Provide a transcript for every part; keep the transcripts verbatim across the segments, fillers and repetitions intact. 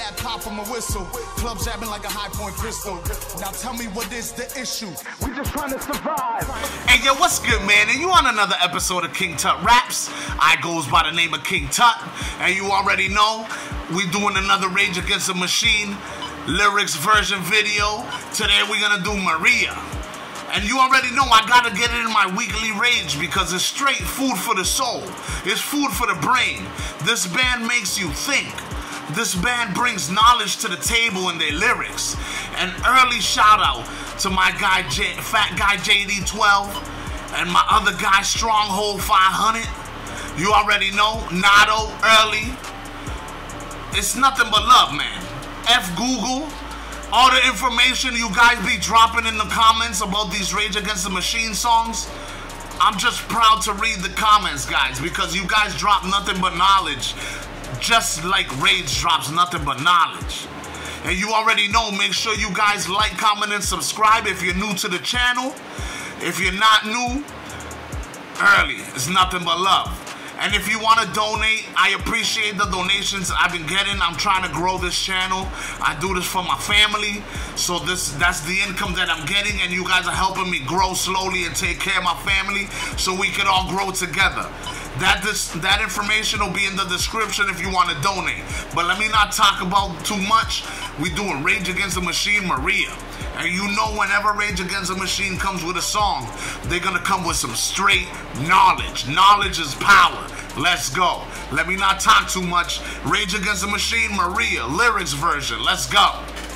cat pop from a whistle. Club jabbing like a high point pistol. Now tell me what is the issue? We just trying to survive. Hey yo, what's good, man? And you on another episode of King Tut Raps. I goes by the name of King Tut, and you already know we doing another Rage Against the Machine lyrics version video. Today we're gonna do Maria. And you already know I gotta get it in my weekly rage because it's straight food for the soul. It's food for the brain. This band makes you think. This band brings knowledge to the table in their lyrics. An early shout out to my guy J Fat Guy J D twelve and my other guy Stronghold five hundred. You already know Nato early. It's nothing but love, man. F Google. All the information you guys be dropping in the comments about these Rage Against the Machine songs, I'm just proud to read the comments, guys, because you guys drop nothing but knowledge, just like Rage drops nothing but knowledge. And you already know, make sure you guys like, comment, and subscribe if you're new to the channel. If you're not new, early, it's nothing but love. And if you want to donate, I appreciate the donations I've been getting. I'm trying to grow this channel. I do this for my family. So this that's the income that I'm getting. And you guys are helping me grow slowly and take care of my family so we can all grow together. That, this, that information will be in the description if you want to donate. But let me not talk about too much. We doing Rage Against the Machine, Maria. And you know whenever Rage Against the Machine comes with a song, they're going to come with some straight knowledge. Knowledge is power. Let's go. Let me not talk too much. Rage Against the Machine, Maria, lyrics version. Let's go.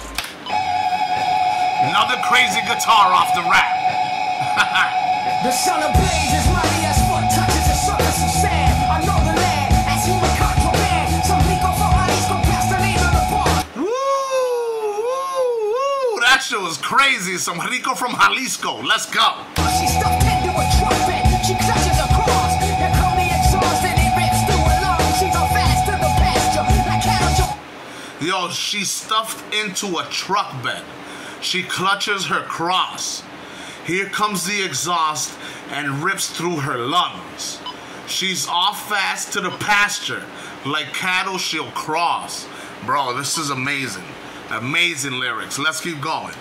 Another crazy guitar off the rap. The sun of blaze is mighty as fuck, touches the surface of sand. I know the land, as human contraband. Some leak off our bodies, go past the name of the bar. Woo, woo, woo. That shit was crazy. Some Rico from Jalisco. Let's go. She stuffed into a trumpet, she clutches a cross. Here come the exhaust and it rips through her lungs. She's on fast to the pasture, like cattle. Yo, she stuffed into a truck bed. She clutches her cross. Here comes the exhaust and rips through her lungs. She's off fast to the pasture. Like cattle she'll cross. Bro, this is amazing. Amazing lyrics. Let's keep going.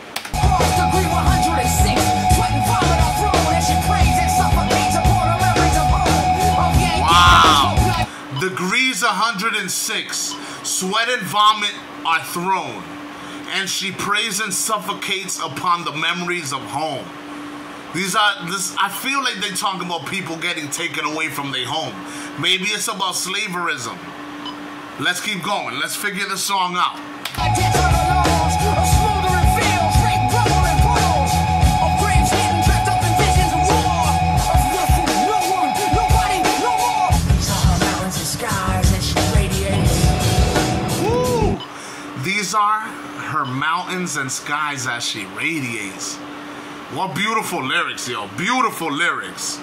Wow. Degrees one hundred six. Sweat and vomit are thrown. And she prays and suffocates upon the memories of home. These are this. I feel like they talk about people getting taken away from their home. Maybe it's about slaverism. Let's keep going. Let's figure the song out. Woo! These are her mountains and skies as she radiates. What beautiful lyrics, yo. Beautiful lyrics.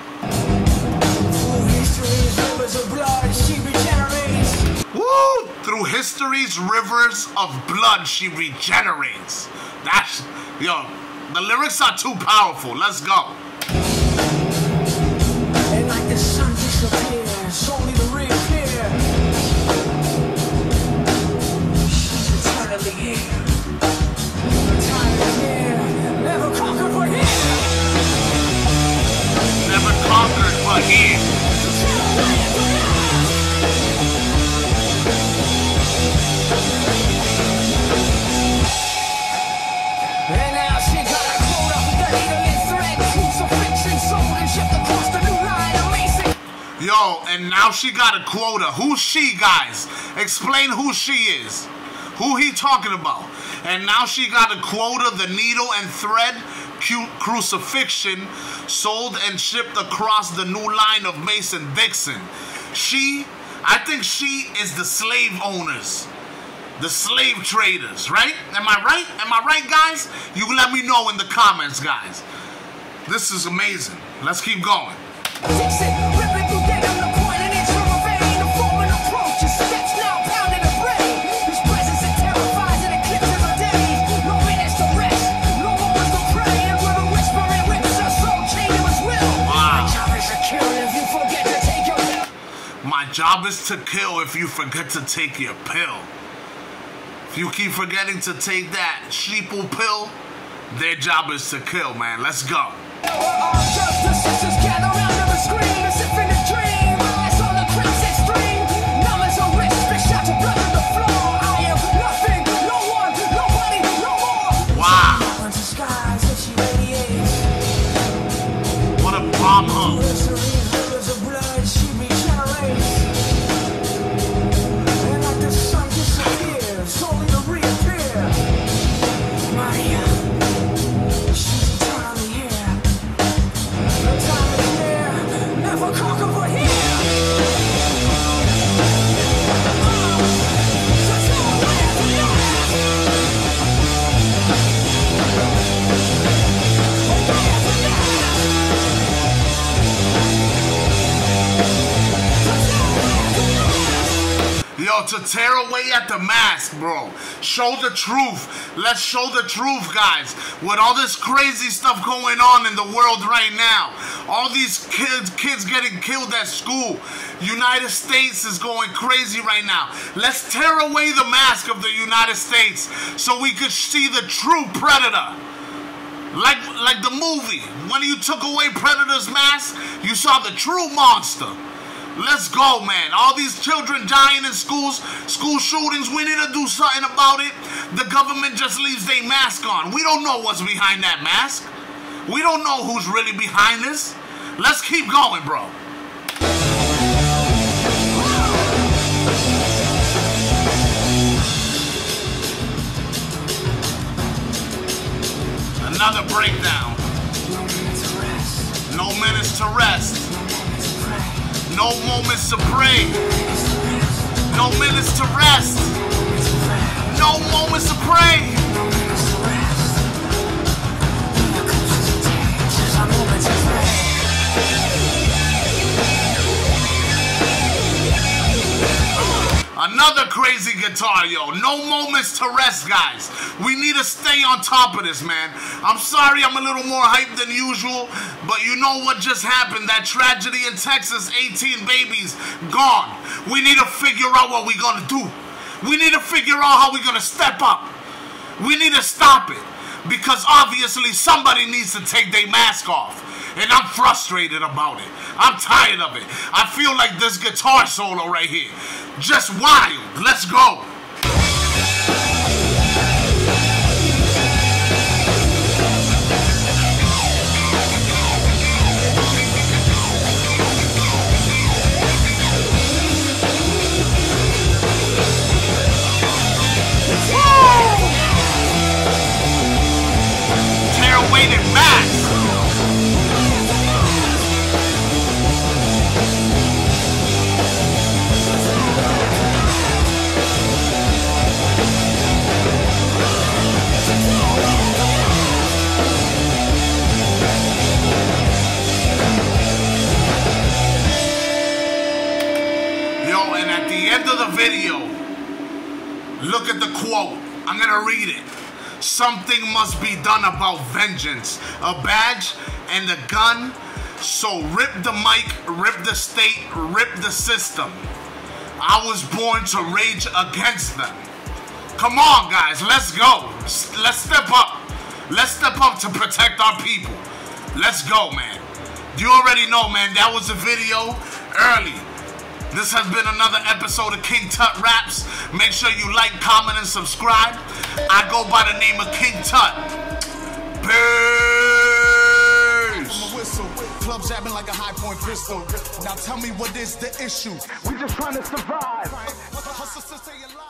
Woo! Through history's rivers of blood, she regenerates. That's, yo, the lyrics are too powerful. Let's go. And like the sun disappears, only the reappear. She's eternally here. Never conquered but here. Never conquered but here. And now she got a quota, the needle and thread, crucifixion sold and shipped across the new line. Amazing. Yo, and now she got a quota. Who's she, guys? Explain who she is. Who he talking about? And now she got a quota, the needle and thread crucifixion sold and shipped across the new line of Mason-Dixon. She, I think she is the slave owners, the slave traders, right? Am I right? Am I right, guys? You let me know in the comments, guys. This is amazing. Let's keep going. My job is to kill if you forget to take your pill. If you keep forgetting to take that sheeple pill, their job is to kill, man. Let's go. We're all just the sisters gather round of a screen, as if in a dream. It's all the crowd's extreme. Numb as a wrist, fish out to blood on the floor. I am nothing, no one, nobody, no more. Wow. Into skies that she radiates. What a bomb hook. Glycerine, rivers of blood, she regenerates. And like the sun disappears, only to reappear. Maria, she's eternally here. The time is near, never conquer but here. So tell me where to go. Yo, to tear away at the mask, bro. Show the truth. Let's show the truth, guys. With all this crazy stuff going on in the world right now, all these kids, kids getting killed at school. United States is going crazy right now. Let's tear away the mask of the United States so we could see the true predator. Like, like the movie. When you took away Predator's mask, you saw the true monster. Let's go, man. All these children dying in schools, school shootings, we need to do something about it. The government just leaves their mask on. We don't know what's behind that mask. We don't know who's really behind this. Let's keep going, bro. Another breakdown. No minutes to rest. No moments to pray. No minutes to rest. No moments to pray. Another crazy guitar, yo. No moments to rest, guys. We need to stay on top of this, man. I'm sorry I'm a little more hyped than usual, but you know what just happened? That tragedy in Texas, eighteen babies gone. We need to figure out what we're gonna do. We need to figure out how we're gonna step up. We need to stop it, because obviously somebody needs to take their mask off. And I'm frustrated about it. I'm tired of it. I feel like this guitar solo right here. Just wild. Let's go. Woo! Tear away the mask. End of the video, look at the quote. I'm gonna read it. Something must be done about vengeance. A badge and a gun. So rip the mic, rip the state, rip the system. I was born to rage against them. Come on, guys, let's go. Let's step up. Let's step up to protect our people. Let's go, man. You already know, man, that was a video early. This has been another episode of King Tut Raps. Make sure you like, comment, and subscribe. I go by the name of King Tut. Peace. I'm a whistle, club jabbing like a high point pistol. Now tell me what is the issue? We just trying to survive. Hustle, sister, you lie.